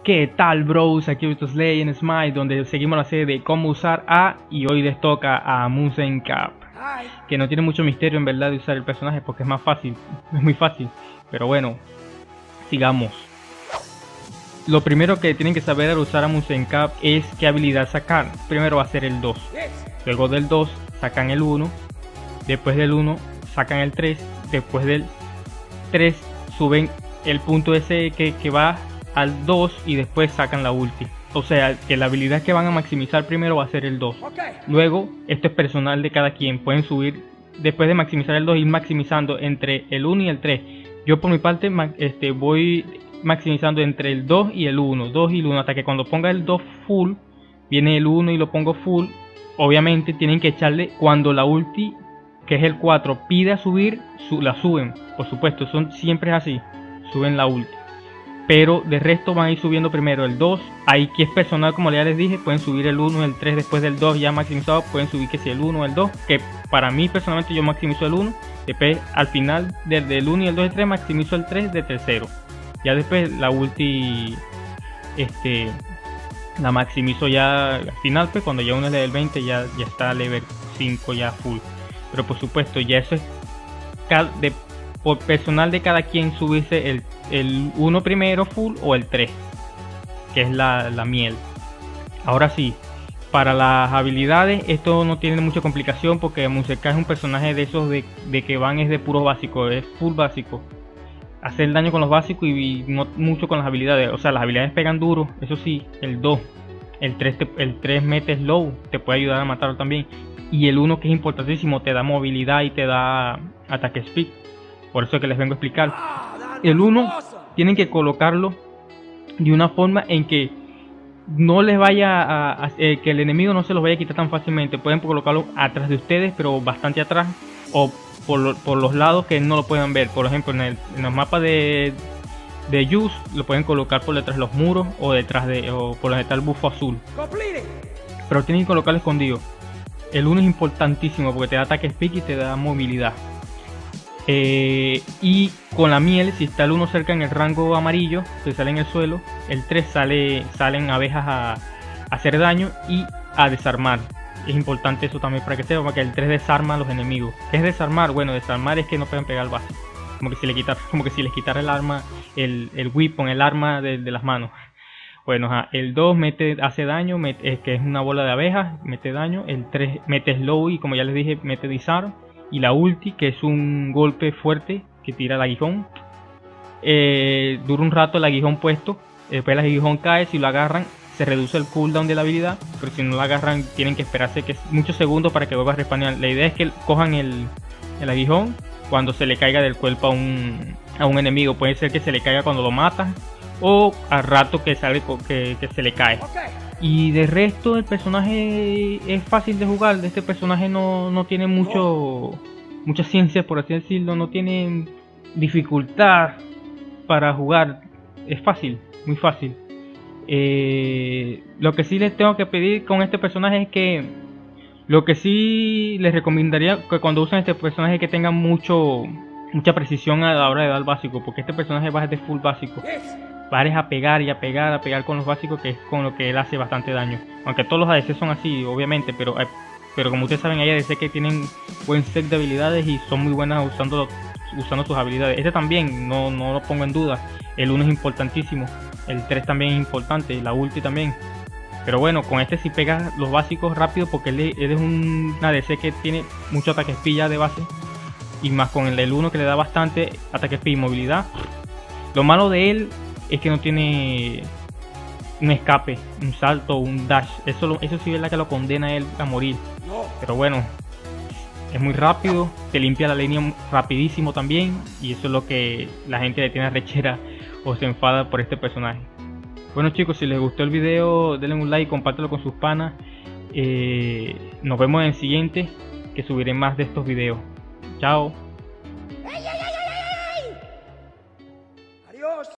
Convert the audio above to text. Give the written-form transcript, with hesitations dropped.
¿Qué tal, bros? Aquí Slay en Smite, donde seguimos la serie de cómo usar A, y hoy les toca a Muzen Cap, que no tiene mucho misterio en verdad de usar el personaje porque es más fácil, es muy fácil, pero bueno, sigamos. Lo primero que tienen que saber al usar a Muzen Cap es qué habilidad sacar. Primero va a ser el 2, luego del 2 sacan el 1, después del 1 sacan el 3, después del 3 suben el punto ese que va al 2 y después sacan la ulti. O sea que la habilidad que van a maximizar primero va a ser el 2. Luego, esto es personal de cada quien. Pueden subir, después de maximizar el 2, ir maximizando entre el 1 y el 3. Yo por mi parte voy maximizando entre el 2 y el 1, 2 y el 1, hasta que cuando ponga el 2 full, viene el 1 y lo pongo full. Obviamente tienen que echarle cuando la ulti, que es el 4, pide a subir, la suben. Por supuesto, siempre es así, suben la ulti. Pero de resto van a ir subiendo primero el 2, ahí que es personal, como ya les dije, pueden subir el 1, el 3, después del 2 ya maximizado, pueden subir que si el 1 o el 2, que para mí personalmente yo maximizo el 1, después al final del 1 y el 2 y el 3 maximizo el 3 de tercero, ya después la ulti la maximizo ya al final, pues cuando ya uno es level 20 ya está level 5 ya full. Pero por supuesto ya eso es por personal de cada quien, subirse el 1 primero full o el 3, que es la miel. Ahora sí, para las habilidades esto no tiene mucha complicación, porque Muzen Cap es un personaje de esos de que van es de puro básico, es full básico, hacer daño con los básicos y no mucho con las habilidades. O sea, las habilidades pegan duro, eso sí. El 2, el 3 mete slow, te puede ayudar a matarlo también, y el 1, que es importantísimo, te da movilidad y te da ataque speed. Por eso es que les vengo a explicar. El 1 tienen que colocarlo de una forma en que no les vaya que el enemigo no se los vaya a quitar tan fácilmente. Pueden colocarlo atrás de ustedes, pero bastante atrás, o por los lados que no lo puedan ver. Por ejemplo, en el mapa de Use lo pueden colocar por detrás de los muros, o detrás o por donde está el bufo azul. Pero tienen que colocarlo escondido. El 1 es importantísimo porque te da ataque speed y te da movilidad. Y con la miel, si está el 1 cerca en el rango amarillo, que sale en el suelo, el 3 salen abejas a hacer daño y a desarmar. Es importante eso también para que sepan, porque el 3 desarma a los enemigos. ¿Qué es desarmar? Bueno, desarmar es que no pueden pegar al base, como que si les quitara el arma, el weapon, el arma de las manos. Bueno, el 2 hace daño, que es una bola de abejas, mete daño. El 3 mete slow y, como ya les dije, mete disarm. Y la ulti, que es un golpe fuerte que tira el aguijón. Dura un rato el aguijón puesto. Después el aguijón cae. Si lo agarran, se reduce el cooldown de la habilidad. Pero si no lo agarran, tienen que esperarse muchos segundos para que vuelva a respawnear. La idea es que cojan el aguijón cuando se le caiga del cuerpo a un enemigo. Puede ser que se le caiga cuando lo matan, o al rato que se le cae. Y de resto, el personaje es fácil de jugar. De este personaje no tiene mucha ciencia, por así decirlo. No tiene dificultad para jugar. Es fácil, muy fácil. Lo que sí les tengo que pedir con este personaje es que, lo que sí les recomendaría que cuando usen este personaje, es que tengan mucha precisión a la hora de dar básico, porque este personaje va de full básico. Pares a pegar y a pegar con los básicos, que es con lo que él hace bastante daño. Aunque todos los ADC son así, obviamente, pero como ustedes saben, hay ADC que tienen buen set de habilidades y son muy buenas usando sus habilidades. Este también, no lo pongo en duda. El 1 es importantísimo, el 3 también es importante, la ulti también. Pero bueno, con este sí pegas los básicos rápido, porque él es un ADC que tiene mucho ataque speed ya de base. Y más con el 1, que le da bastante ataque speed y movilidad. Lo malo de él es que no tiene un escape, un salto, un dash. Eso sí es la que lo condena a él a morir. Pero bueno, es muy rápido, te limpia la línea rapidísimo también. Y eso es lo que la gente le tiene rechera o se enfada por este personaje. Bueno, chicos, si les gustó el video, denle un like, compártelo con sus panas. Nos vemos en el siguiente, que subiré más de estos videos. Chao.